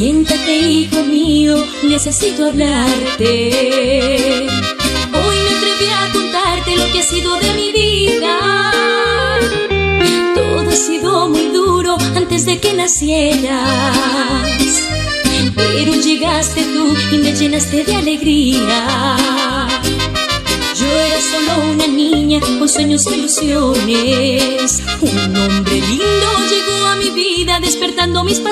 Siéntate, hijo mío, necesito hablarte. Hoy me atreví a contarte lo que ha sido de mi vida. Todo ha sido muy duro antes de que nacieras, pero llegaste tú y me llenaste de alegría. Yo era solo una niña con sueños e ilusiones. Un hombre lindo llegó a mi vida despertando mis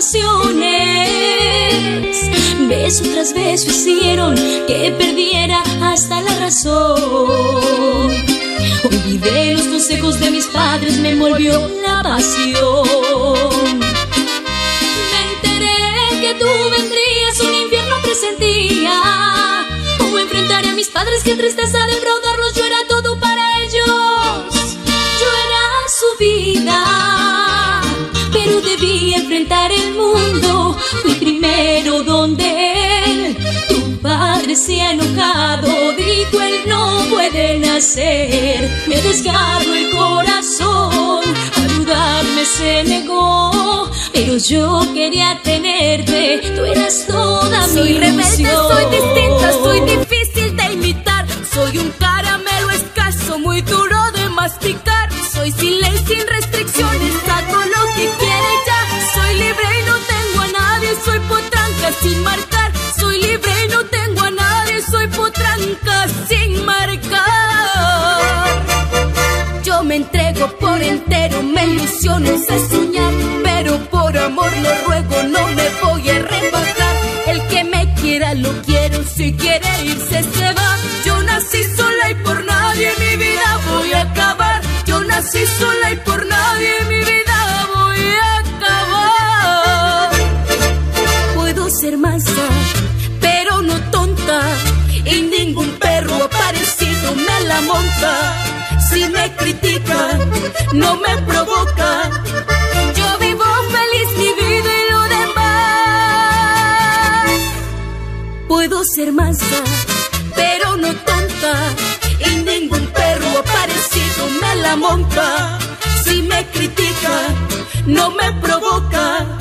pasiones. Beso tras beso hicieron que perdiera hasta la razón. Olvidé los consejos de mis padres, me envolvió la pasión. Me enteré que tú vendrías, un infierno presentía. ¿Cómo enfrentaré a mis padres? Qué tristeza defraudarlos, yo era todo para ellos. Yo era su vida, pero debí enfrentar el mundo. Fui primero donde él. Tu padre se ha enojado, dijo él no puede nacer. Me desgarró el corazón, ayudarme se negó, pero yo quería tenerte, tú eras toda mi ilusión. Soy rebelde, soy distinta, soy difícil de imitar. Soy un caramelo escaso, muy duro de masticar. Soy sin ley, sin restricciones, hago lo que quiera y ya. Soy libre y no tengo a nadie, soy potranca sin marcar. Soy libre y no tengo a nadie, soy potranca sin marcar. Yo me entrego por entero, me ilusiono, sé soñar, pero por amor lo ruego, no me voy a rebajar. El que me quiera lo quiero, si quiere irse se va. Yo nací sola y por nadie mi vida voy a acabar. Yo nací sola y por nadie mi vida voy a acabar. Puedo ser mansa, pero no tonta, y ningún perro aparecido me la monta. Si me critica, no me provoca. Yo vivo feliz mi vida y lo demás. Puedo ser mansa, pero no tonta, y ningún perro aparecido me la monta. Si me critica, no me provoca.